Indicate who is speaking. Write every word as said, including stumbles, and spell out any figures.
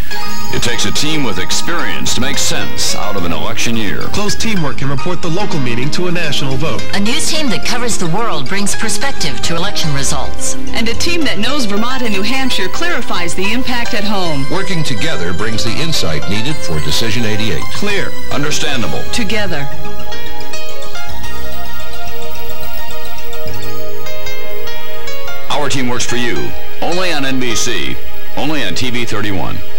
Speaker 1: It takes a team with experience to make sense out of an election year.
Speaker 2: Close teamwork can report the local meeting to a national vote.
Speaker 3: A news team that covers the world brings perspective to election results.
Speaker 4: And a team that knows Vermont and New Hampshire clarifies the impact at home.
Speaker 5: Working together brings the insight needed for Decision eighty-eight.
Speaker 1: Clear, understandable.
Speaker 4: Together.
Speaker 1: Our team works for you. Only on N B C. Only on T V thirty-one.